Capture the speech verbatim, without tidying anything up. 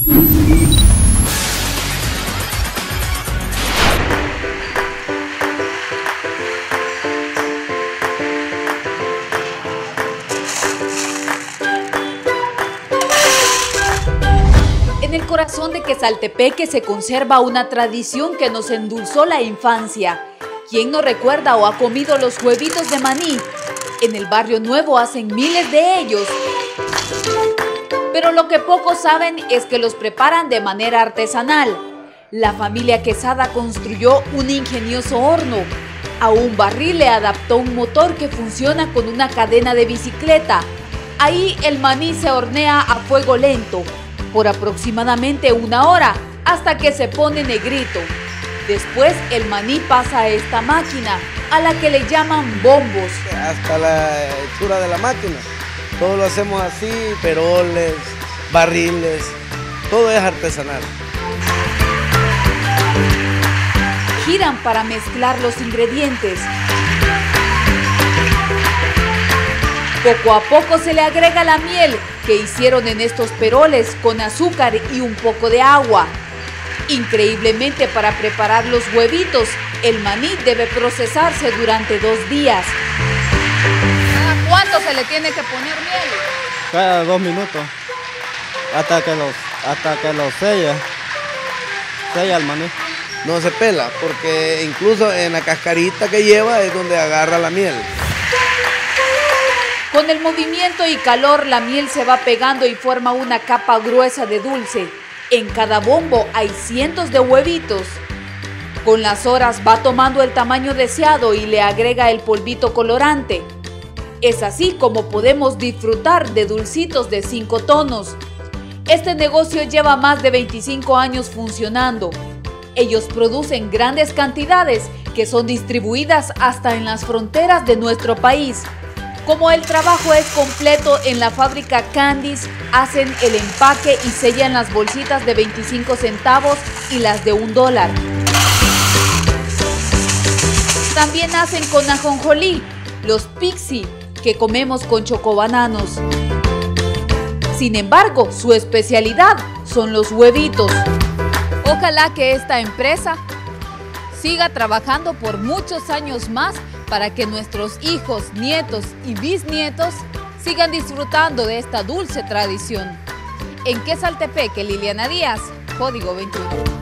En el corazón de Quesaltepeque se conserva una tradición que nos endulzó la infancia. ¿Quién no recuerda o ha comido los huevitos de maní? En el Barrio Nuevo hacen miles de ellos. Pero lo que pocos saben es que los preparan de manera artesanal. La familia Quesada construyó un ingenioso horno. A un barril le adaptó un motor que funciona con una cadena de bicicleta. Ahí el maní se hornea a fuego lento por aproximadamente una hora hasta que se pone negrito. Después el maní pasa a esta máquina, a la que le llaman bombos. Hasta la hechura de la máquina, todo lo hacemos así, peroles, barriles, todo es artesanal. Giran para mezclar los ingredientes. Poco a poco se le agrega la miel que hicieron en estos peroles con azúcar y un poco de agua. Increíblemente, para preparar los huevitos, el maní debe procesarse durante dos días. ¿Cada cuánto se le tiene que poner miel? Cada dos minutos, hasta que los, hasta que los sella, sella el maní. No se pela, porque incluso en la cascarita que lleva es donde agarra la miel. Con el movimiento y calor, la miel se va pegando y forma una capa gruesa de dulce. En cada bombo hay cientos de huevitos. Con las horas va tomando el tamaño deseado y le agrega el polvito colorante. Es así como podemos disfrutar de dulcitos de cinco tonos. Este negocio lleva más de veinticinco años funcionando. Ellos producen grandes cantidades que son distribuidas hasta en las fronteras de nuestro país. Como el trabajo es completo en la fábrica Candies, hacen el empaque y sellan las bolsitas de veinticinco centavos y las de un dólar. También hacen con ajonjolí, los pixie, que comemos con chocobananos. Sin embargo, su especialidad son los huevitos. Ojalá que esta empresa siga trabajando por muchos años más para que nuestros hijos, nietos y bisnietos sigan disfrutando de esta dulce tradición. En Quesaltepeque, Liliana Díaz, Código veintiuno.